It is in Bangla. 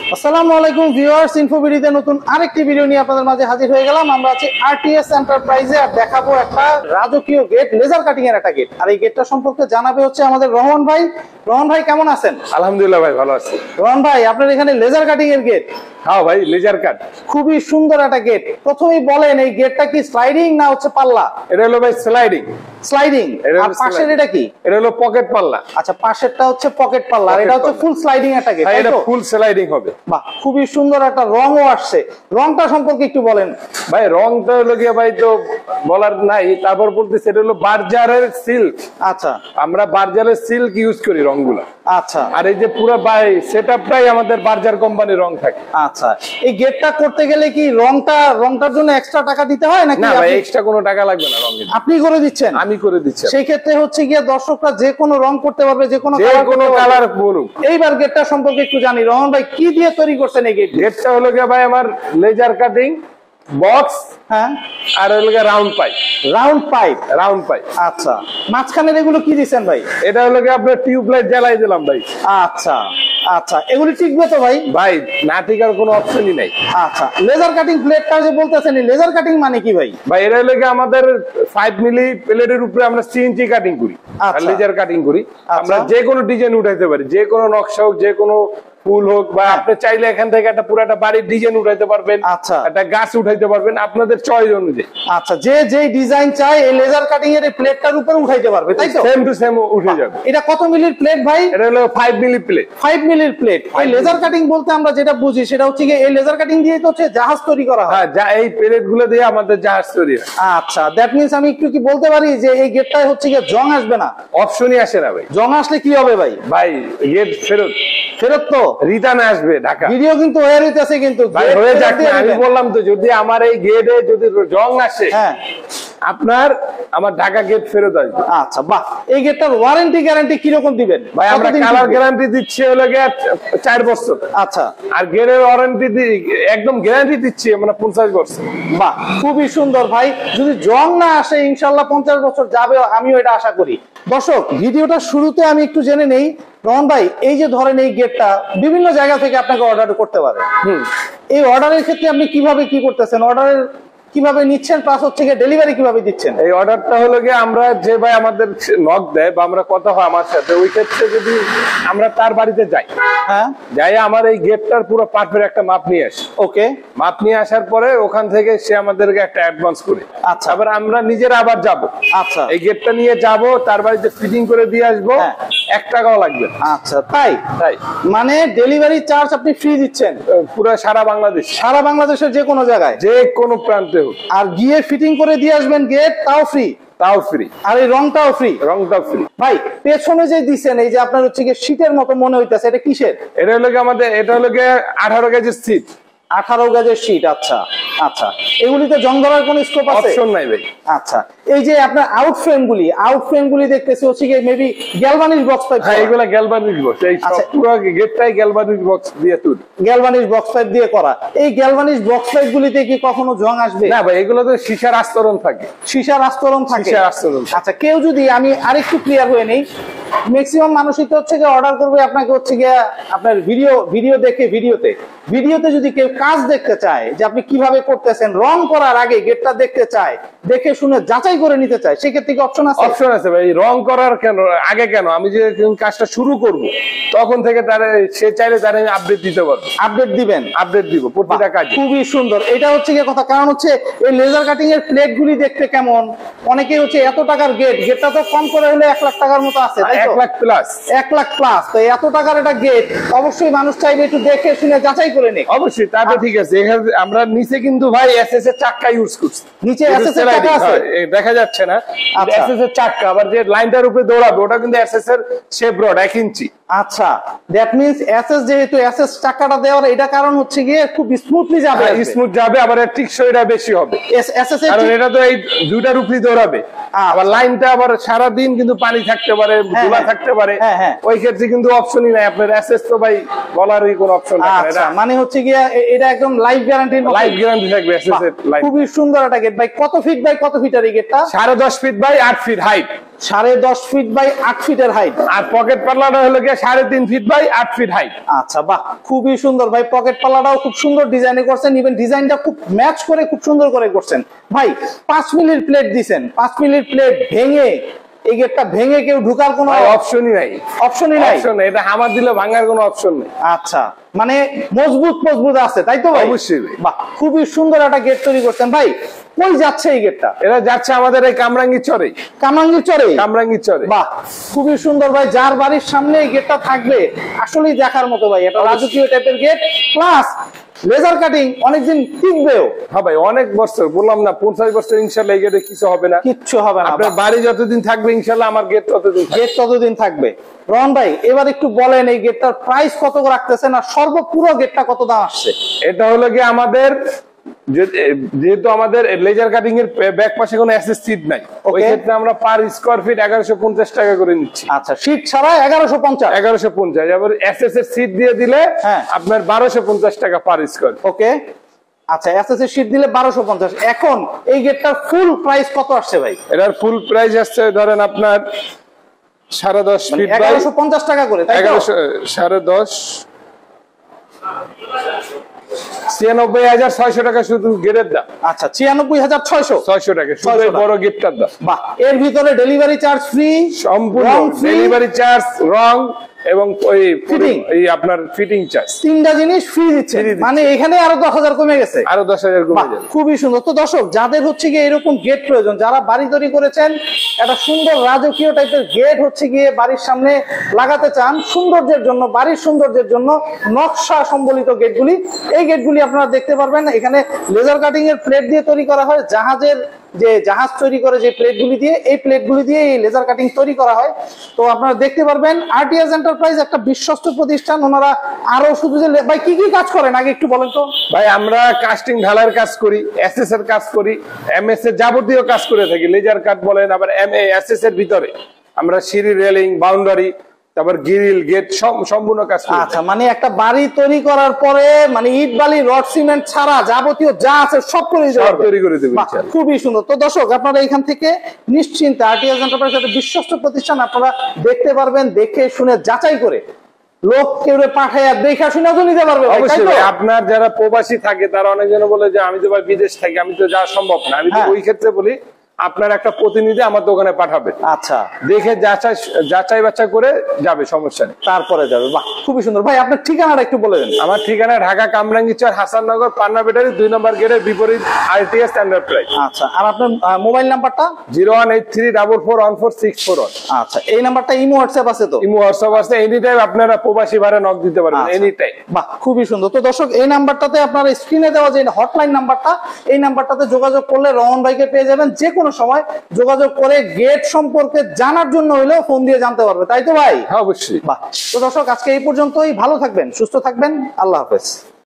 আসসালামু আলাইকুম ভিউয়ার্স, ইনফোবিডিতে নতুন আরেকটি ভিডিও নিয়ে আপনাদের মাঝে হাজির হয়ে গেলাম। আমরা আছি আরটিএস এন্টারপ্রাইজে আর দেখাবো একটা রাজকীয় গেট, লেজার কাটিং এর একটা গেট। আর এই গেটটা সম্পর্কে জানাবে হচ্ছে আমাদের রহমান ভাই। রহমান ভাই কেমন আছেন? আলহামদুলিল্লাহ ভাই, ভালো আছি। রহমান ভাই, আপনার এখানে লেজার কাটিং এর গেট? হ্যাঁ ভাই, লেজার কাট, খুবই সুন্দর একটা গেট। প্রথমেই বলেন, এই গেটটা কি স্লাইডিং না হচ্ছে পাল্লা? এটা হলো ভাই স্লাইডিং। স্লাইডিং। আর পাশের এটা কি? এটা হলো পকেট পাল্লা। আচ্ছা, পাশেরটা হচ্ছে পকেট পাল্লা, আর এটা হচ্ছে ফুল স্লাইডিং একটা গেট। এটা ফুল স্লাইডিং হবে। বাহ, খুবই সুন্দর একটা রংও আসছে। রংটা সম্পর্কে একটু বলেন ভাই। রংটা হলো গিয়ে ভাই তো বলার নাই, তারপর বলতেছে এটা হলো বার্জারের সিল্ক। আচ্ছা, আমরা বার্জারের সিল্ক ইউজ করি রংগুলা। আচ্ছা, আর এই যে পুরো ভাই সেটআপটাই আমাদের বার্জার কোম্পানির রং থাকে। আচ্ছা, এই গেটটা করতে গেলে কি রংটার জন্য এক্সট্রা টাকা দিতে হয় নাকি? না ভাই, এক্সট্রা কোনো টাকা লাগবে না। রঙের আপনি করে দিচ্ছেন? আমি করে দিচ্ছি। সেই ক্ষেত্রে হচ্ছে গিয়ে দর্শকরা যে কোনো রং করতে পারবে, যে কোনো কালার বলুন। এইবার গেটটা সম্পর্কে একটু জানি। রহমান ভাই, কি দিয়ে তৈরি করছেন এই গেট? গেটটা হলো গিয়ে ভাই আমার লেজার কাটিং বক্স, হ্যাঁ, আর হলো গিয়ে round pipe. Round pipe. Round pipe. আচ্ছা, মাঝখানের এগুলো কি দিচ্ছেন ভাই? এটা হলো গিয়ে আপনার টিউবলাইট জ্বালাই দিলাম ভাই। আচ্ছা আচ্ছা, এগুলি টিকবে তো ভাই? ভাই না, টিকার কোনো অপশনই নাই। আচ্ছা, লেজার কাটিং প্লেটটা যে বলতেছেন, লেজার কাটিং মানে কি ভাই? ভাই এটা হলো গিয়ে আমাদের 5 মিলি প্লেটের উপরে আমরা সিএনসি কাটিং করি আর লেজার কাটিং করি। আমরা যে কোনো ডিজাইন উঠাইতে পারি, যে কোনো নকশা হোক, যে কোনো ফুল হোক, বা আপনি চাইলে এখান থেকে একটা পুরো একটা বাড়ির ডিজাইন উঠাইতে পারবেন। আচ্ছা, একটা গাছ উঠাইতে পারবেন আপনাদের চয়েস অনুযায়ী। আচ্ছা, যে ডিজাইন চাই এই লেজার কাটিং এর প্লেটটার উপরে উঠাইতে পারবে, তাই তো? সেম টু সেম উঠে যাবে। এটা কত মিলির প্লেট ভাই? এটা হলো 5 মিলি প্লেট। 5 মিলির প্লেট। এই লেজার কাটিং বলতে আমরা যেটা বুঝি সেটা হচ্ছে কি, এই লেজার কাটিং দিয়ে তো হচ্ছে জাহাজ তৈরি করা হয়। হ্যাঁ, এই প্লেট গুলো দিয়ে আমাদের জাহাজ তৈরি হয়। আচ্ছা, দ্যাট মিন্স আমি একটু কি বলতে পারি যে এই গেটটায় হচ্ছে কি জং আসবে না? অপশনই আসে না ভাই। জং আসলে কি হবে ভাই? ভাই গেট ফেরত তো রিটার্ন আসবে ঢাকা। ভিডিও কিন্তু হয়ে রইতেছে, কিন্তু ভাই হয়ে যাক না। আমি বললাম তো, যদি আমার এই গেটে যদি জং আসে, হ্যাঁ, আপনার আমার ঢাকা গেট ফেরত আসবে। আচ্ছা, বাহ। এই গেটটার ওয়ারেন্টি গ্যারান্টি কি রকম দিবেন ভাই? আমরা কালার গ্যারান্টি দিচ্ছি হলো গিয়ে 4 বছর। আচ্ছা, আর গেটের ওয়ারেন্টি একদম গ্যারান্টি দিচ্ছি আমরা 50 বছর। বাহ, খুবই সুন্দর ভাই। যদি জং না আসে ইনশাআল্লাহ 50 বছর যাবে, আমিও এটা আশা করি। দর্শক, ভিডিওটা শুরুতে আমি একটু জেনে নেই, রহমান ভাই, এই যে ধরেন এই গেটটা বিভিন্ন জায়গা থেকে আপনাকে অর্ডার করতে পারে। এই অর্ডারের ক্ষেত্রে আপনি কিভাবে কি করতেছেন? অর্ডারের কিভাবে নিচ্ছেন, প্লাস হচ্ছে ডেলিভারি কিভাবে দিচ্ছেন? এই অর্ডারটা হলো গিয়ে আমরা যে ভাই আমাদের নক দেয় বা আমরা কথা হয় আমার সাথে, ওই ক্ষেত্রে যদি আমরা তার বাড়িতে যাই, হ্যাঁ, যাই আমার এই গেটটার পুরো পার্টের একটা মাপ নিয়ে আসি। ওকে, মাপ নিয়ে আসার পরে ওখান থেকে সে আমাদেরকে একটা অ্যাডভান্স করে, আচ্ছা, আবার আমরা নিজেরা আবার যাব। আচ্ছা, এই গেটটা নিয়ে যাব, তার বাড়িতে ফিটিং করে দিয়ে আসবো। 1 টাকাও লাগবে। আচ্ছা, তাই তাই মানে ডেলিভারি চার্জ আপনি ফ্রি দিচ্ছেন পুরো সারা বাংলাদেশ, সারা বাংলাদেশের যে কোনো জায়গায়, যে কোনো প্রান্তে হোক। আর গিয়ে ফিটিং করে দিয়ে আসবেন গেট, তাও ফ্রি? তাও ফ্রি। আর এই রংটাও ফ্রি? রংটাও ফ্রি। ভাই, পেছনে যে দিচ্ছেন এই যে আপনার হচ্ছে গিয়ে শীটের মতো মনে হইতেছে, এটা কিসের? এটা হলো গিয়ে আমাদের, এটা হলো গিয়ে 18 গেজের সিট। 18 গজের শীট। আচ্ছা আচ্ছা, এগুলিতে জং ধরার কোন স্কোপ আছে? অপশন নাই ভাই। আচ্ছা, এই যে আপনার আউট ফ্রেম গুলি দেখতেছি হচ্ছে কি মেবি গ্যালভানিশ বক্স পাইপ। হ্যাঁ, এগুলা গ্যালভানিশ বক্স। এই পুরো গেটটাই গ্যালভানিশ বক্স দিয়ে তৈরি। গ্যালভানিশ বক্স পাইপ দিয়ে করা। এই গ্যালভানিশ বক্স পাইপ গুলিতে কি কখনো জং আসবে? না ভাই, এগুলো তো সীসার আস্তরণ থাকে। সীসার আস্তরণ থাকে? সীসার আস্তরণ। আচ্ছা, কেউ যদি, আমি আরেকটু ক্লিয়ার হয়ে নেই, ম্যাক্সিমাম মানুষই তো হচ্ছে গিয়ে অর্ডার করবে আপনাকে হচ্ছে গিয়ে আপনার ভিডিও দেখে, ভিডিওতে যদি কেউ কাজ দেখতে চায় যে আপনি কিভাবে করতেছেন, রং করার আগে গেটটা দেখতে চায়, দেখে শুনে যাচাই করে নিতে চায়, সেক্ষেত্রে কি অপশন আছে? অপশন আছে ভাই। রং করার আগে কেন, আমি যে কাজটা শুরু করব তখন থেকে সে চাইলে তার আপডেট দিতে পারবো। আপডেট দিবেন? আপডেট দিব প্রতিটা কাজে। খুবই সুন্দর। এটা হচ্ছে গিয়ে কথা, কারণ হচ্ছে এই লেজার কাটিং এর প্লেট গুলি দেখতে কেমন, অনেকেই হচ্ছে এত টাকার গেটটা তো কম করে হলে 1 লাখ টাকার মতো আছে, 1 লাখ প্লাস। 1 লাখ প্লাস। তো এত টাকার একটা গেট অবশ্যই মানুষ চাইবে একটু দেখে শুনে যাচাই করে নিক। অবশ্যই, তাতে ঠিক আছে। আমরা নিচে কিন্তু ভাই এসএস এর চাক্কা ইউজ করছি। নিচে এসএস এর চাক্কা আছে, দেখা যাচ্ছে না? এসএস এর চাক্কা, আবার যে লাইনটার উপরে দৌড়াবে ওটা কিন্তু এসএস এর শেপ রড 1 ইঞ্চি। আচ্ছা, দ্যাট মিন্স এসএস, যেহেতু এসএস চাকাটা দেওয়ার, এটা কারণ হচ্ছে গিয়ে খুব স্মুথলি যাবে। স্মুথ যাবে, আবার টিকসইটা বেশি হবে। এসএস এর, কারণ এটা তো এই দুইটার উপরই দৌড়াবে। আবার লাইনটা আবার সারা দিন কিন্তু পানি থাকতে পারে, ধুলা থাকতে পারে। ওই ক্ষেত্রে কিন্তু অপশনই নাই আপনার। এসএস তো ভাই বলারই কোনো অপশন থাকে না। মানে হচ্ছে গিয়ে এটা একদম লাইফ গ্যারান্টি, লাইফ গ্যারান্টি থাকবে এসএস এর। খুবই সুন্দর একটা গেট ভাই। কত ফিট বাই কত ফিট আর এই গেটটা? 10.5 feet by 8 feet height. 10.5 feet by 8 ফিটের হাইট। আর পকেট পাল্লাটা হলো গিয়ে 3.5 ফিট বাই 8 ফিট হাইট। আচ্ছা বাহ, খুবই সুন্দর ভাই। পকেট পাল্লাটাও খুব সুন্দর ডিজাইনে করছেন, ইভেন ডিজাইনটা খুব ম্যাচ করে খুব সুন্দর করে করছেন ভাই। 5 মিলির প্লেট দিছেন, 5 মিলির প্লেট ভেঙে এই গেটটা ভেঙে কেউ ঢুকার কোনো অপশনই নাই। অপশনই নাই, এটা হামার দিলে ভাঙার কোনো অপশন নেই। আচ্ছা, মানে মজবুত আছে, তাই তো ভাই? অবশ্যই। বাহ, খুবই সুন্দর একটা গেট তৈরি করছেন ভাই। কই যাচ্ছে এই গেটটা? এটা যাচ্ছে আমাদের এই কামরাঙ্গীর চরে। কামরাঙ্গীর চরে। বাহ, খুবই সুন্দর ভাই। যার বাড়ির সামনে এই গেটটা থাকবে আসলেই দেখার মতো ভাই। এটা রাজকীয় টাইপের গেট, প্লাস লেজার কাটিং অনেকদিন টিকবেও। হ্যাঁ ভাই, অনেক বছর, বললাম না 50 বছর ইনশাআল্লাহ এই গেটে কিছু হবে না। কিচ্ছু হবে না। আপনার বাড়ি যতদিন থাকবে ইনশাআল্লাহ আমার গেট ততদিন থাকবে। রহন ভাই, এবার একটু বলেন এই গেটটার প্রাইস কত করে রাখতেছেন আর সর্বপুরো গেটটা কত দাম আসছে? এটা হলো কি আমাদের, যেহেতু আমাদের লেজার কাটিং এর ব্যাক পাশে কোনো এসএস সিট নাই, ওই ক্ষেত্রে আমরা পার স্কয়ার ফিট 1150 টাকা করে নিচ্ছি। আচ্ছা, সিট ছাড়া 1150। এবার এসএস এর সিট দিয়ে দিলে আপনার 1250 টাকা পার স্কয়ার। ওকে, আচ্ছা, এসএস এর সিট দিলে 1250। এখন এই গেটটার ফুল প্রাইস কত আসছে ভাই? এটার ফুল প্রাইস আসছে ধরেন আপনার 10.5 ফিট 1150 টাকা করে, তাই তো? 10.5 96,600 টাকা শুধু গেটের দাম। আচ্ছা, 96,600 টাকা শুধু এই বড় গেটটার দাম। বাহ, এর ভিতরে ডেলিভারি চার্জ ফ্রি, সম্পূর্ণ ডেলিভারি চার্জ, রং এবং ওই আপনার ফিটিং চার্জ, 3টা জিনিস ফ্রি দিচ্ছে। মানে এখানে আরো 10,000 কমে গেছে, আরো 10,000 কমে যাবে। খুবই সুন্দর। তো দর্শক, যাদের হচ্ছে গিয়ে এরকম গেট প্রয়োজন, যারা বাড়ি তৈরি করেছেন, একটা সুন্দর রাজকীয় টাইপের গেট হচ্ছে গিয়ে বাড়ির সামনে লাগাতে চান সৌন্দর্যের জন্য, বাড়ির সৌন্দর্যের জন্য, নকশা সম্বলিত গেটগুলি, এই গেটগুলি আপনারা দেখতে পারবেন। এখানে লেজার কাটিং এর প্লেট দিয়ে তৈরি করা হয়। জাহাজ তৈরি করে যে প্লেটগুলি দিয়ে, এই প্লেটগুলি দিয়ে এই লেজার কাটিং তৈরি করা হয়। তো আপনারা দেখতে পারবেন আরটিএস এন্টারপ্রাইজ একটা বিশ্বস্ত প্রতিষ্ঠান। ওনারা আরো শুধু যে ভাই কি কি কাজ করেন আগে একটু বলেন তো। ভাই, আমরা কাস্টিং ঢালাইয়ের কাজ করি, এসএস এর কাজ করি, এমএস এর যাবতীয় কাজ করে থাকি। লেজার কাট বলেন, আবার এসএস এর ভিতরে আমরা সিঁড়ি, রেলিং, বাউন্ডারি, তারপর গ্রিল, গেট সম্পূর্ণ কাজ করি। আচ্ছা, মানে একটা বাড়ি তৈরি করার পরে মানে ইট বালি রড সিমেন্ট ছাড়া যাবতীয় যা আছে সব তৈরি করে দেব। খুবই সুন্দর। তো দর্শক, আপনারা এখান থেকে নিশ্চিন্তে আরটিএস এন্টারপ্রাইজ একটা বিশ্বস্ত প্রতিষ্ঠান, আপনারা দেখতে পারবেন, দেখে শুনে যাচাই করে লোক কেউ পাঠায় দেখা শুনে তো নিতে পারবে। অবশ্যই। আপনার যারা প্রবাসী থাকে তারা অনেকজন বলে যে আমি তো ভাই বিদেশ থাকি, আমি তো যাওয়া সম্ভব না। আমি তো ওই ক্ষেত্রে বলি আপনার একটা প্রতিনিধি আমার দোকানে পাঠাবে। আচ্ছা, দেখে যাচাই বাছাই করে যাবে, সমস্যা নেই, তারপরে যাবে। বাহ, খুবই সুন্দর। ভাই, আপনার ঠিকানাটা একটু বলে দেন। আমার ঠিকানা ঢাকা কামরাঙ্গীর চর, হাসাননগর, পান্না ব্যাটারি 2 নম্বর গেটের বিপরীত আরটিএস এন্টারপ্রাইজ। আচ্ছা, আর আপনার মোবাইল নাম্বারটা? 01834441641। আচ্ছা, এই নাম্বারটা ইমো হোয়াটসঅ্যাপ আছে তো? ইমো হোয়াটসঅ্যাপ আছে। এনি টাইম আপনারা প্রবাসী ভাড়া নক দিতে পারবেন, এনি টাইম। বাহ, খুবই সুন্দর। তো দর্শক, এই নাম্বারটাতে আপনারা স্ক্রিনে দেওয়া যে হটলাইন নাম্বারটা, এই নাম্বারটাতে যোগাযোগ করলে রহন ভাইকে পেয়ে যাবেন। যে কোনো সময় যোগাযোগ করে গেট সম্পর্কে জানার জন্য হইলেও ফোন দিয়ে জানতে পারবে, তাই তো ভাই? হ্যাঁ, অবশ্যই। বাহ। তো দর্শক, আজকে এই পর্যন্তই। ভালো থাকবেন, সুস্থ থাকবেন, আল্লাহ হাফেজ।